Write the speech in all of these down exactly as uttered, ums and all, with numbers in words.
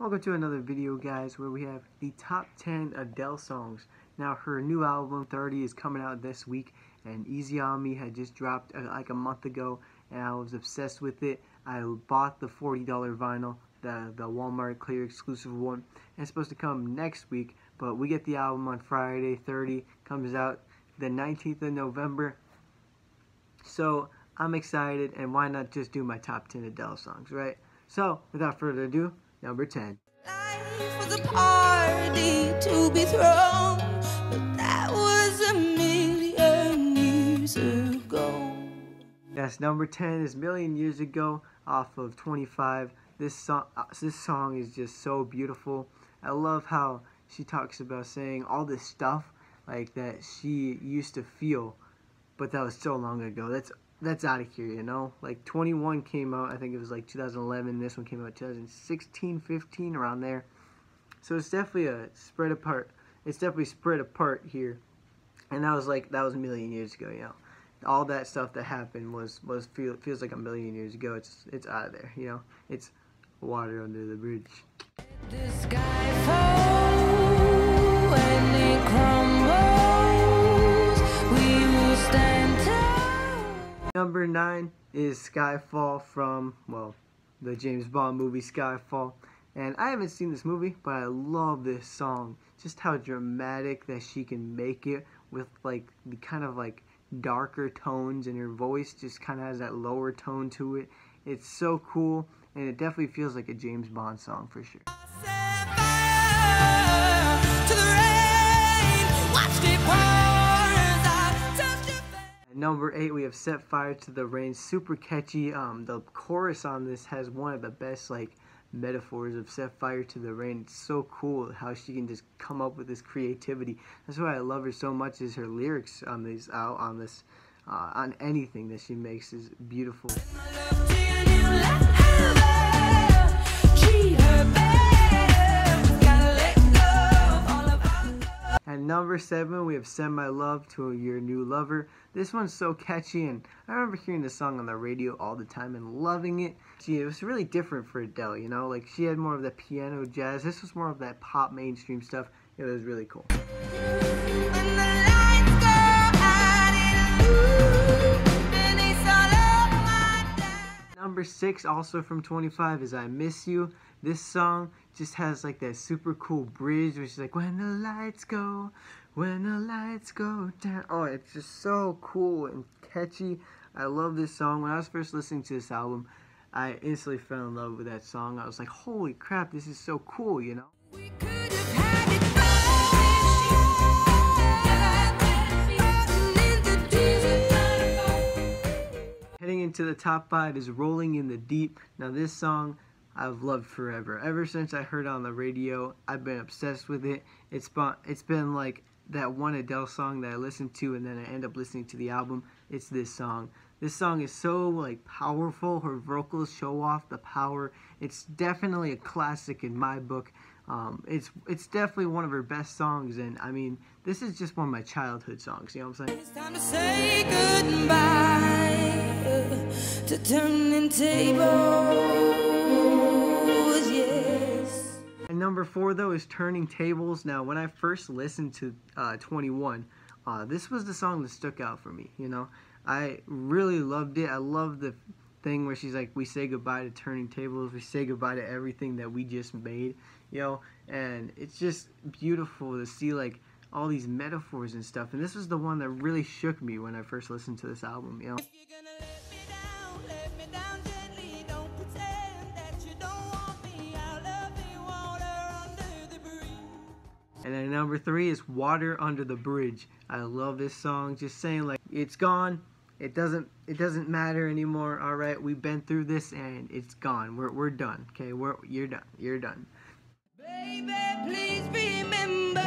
Welcome to another video, guys, where we have the top ten Adele songs. Now, her new album thirty is coming out this week, and Easy On Me had just dropped uh, like a month ago, and I was obsessed with it. I bought the forty dollar vinyl, the, the Walmart Clear exclusive one, and it's supposed to come next week, but we get the album on Friday. thirty comes out the nineteenth of November, so I'm excited, and why not just do my top ten Adele songs, right? So, without further ado, number ten. Life was a party to be thrown, but that was a million years ago. Yes, number ten is Million Years Ago off of twenty-five. This song, uh, this song is just so beautiful. I love how she talks about saying all this stuff like that she used to feel, but that was so long ago. That's That's out of here, you know? Like, twenty-one came out, I think it was like two thousand eleven. This one came out two thousand sixteen, fifteen, around there. So it's definitely a spread apart. It's definitely spread apart here. And that was like, that was a million years ago, you know? All that stuff that happened was, was feel, feels like a million years ago. It's, it's out of there, you know? It's water under the bridge. The sky falls when it crumbles, we will stand tall. Number nine is Skyfall from, well, the James Bond movie Skyfall. And I haven't seen this movie, but I love this song. Just how dramatic that she can make it with like the kind of like darker tones, and her voice just kind of has that lower tone to it. It's so cool, and it definitely feels like a James Bond song for sure. Number eight, we have Set Fire to the Rain. Super catchy. Um, the chorus on this has one of the best like metaphors of set fire to the rain. It's so cool how she can just come up with this creativity. That's why I love her so much. Is her lyrics on these out on this uh, on anything that she makes is beautiful. At number seven, we have Send My Love to Your New Lover. This one's so catchy, and I remember hearing this song on the radio all the time and loving it. She, it was really different for Adele, you know? Like, she had more of the piano jazz. This was more of that pop mainstream stuff. It was really cool. Number six, also from twenty-five, is I Miss You. This song just has like that super cool bridge where she's like, when the lights go, when the lights go down. Oh, it's just so cool and catchy. I love this song. When I was first listening to this album, I instantly fell in love with that song. I was like, holy crap, this is so cool, you know? We could have had it. Heading into the top five is Rolling in the Deep. Now this song I've loved forever. Ever since I heard it on the radio, I've been obsessed with it. It's been, it's been like that one Adele song that I listened to and then I end up listening to the album. It's this song. This song is so like powerful. Her vocals show off the power. It's definitely a classic in my book. Um, it's it's definitely one of her best songs, and I mean, this is just one of my childhood songs, you know what I'm saying? It's time to say goodbye, to turning tables, yes. And number four, though, is Turning Tables. Now, when I first listened to uh, twenty-one, uh, this was the song that stuck out for me, you know? I really loved it. I love the thing where she's like, we say goodbye to turning tables, we say goodbye to everything that we just made, you know, and it's just beautiful to see like all these metaphors and stuff. And this was the one that really shook me when I first listened to this album, you know. If you're gonna let me down, let me down gently, don't pretend that you don't want me, I'll love you, water under the bridge. And then number three is Water Under the Bridge. I love this song, just saying like, it's gone. It doesn't it doesn't matter anymore. All right, we've been through this and it's gone. We're we're done. Okay, we're you're done. You're done. Baby, please remember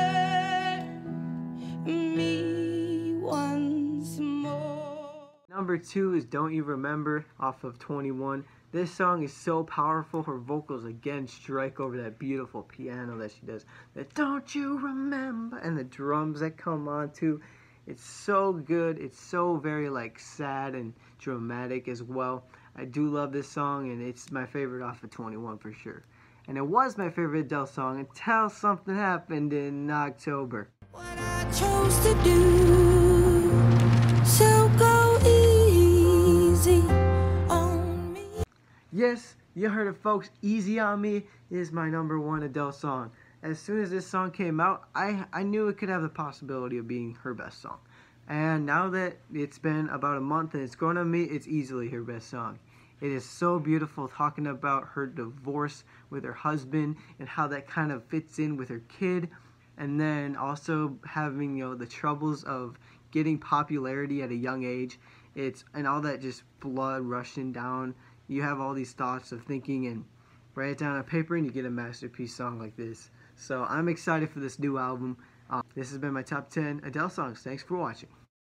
me once more. Number two is Don't You Remember off of twenty-one. This song is so powerful. Her vocals again strike over that beautiful piano that she does. That Don't You Remember, and the drums that come on too. It's so good. It's so very like sad and dramatic as well. I do love this song, and it's my favorite off of twenty-one for sure. and it was my favorite Adele song until something happened in October. What I chose to do, so go easy on me. Yes, you heard it, folks. Easy on Me is my number one Adele song. As soon as this song came out, I, I knew it could have the possibility of being her best song. And now that it's been about a month and it's grown on me, it's easily her best song. It is so beautiful, talking about her divorce with her husband and how that kind of fits in with her kid. And then also having, you know, the troubles of getting popularity at a young age. It's and all that just blood rushing down. You have all these thoughts of thinking and write it down on paper and you get a masterpiece song like this. So I'm excited for this new album. Um, this has been my top ten Adele songs. Thanks for watching.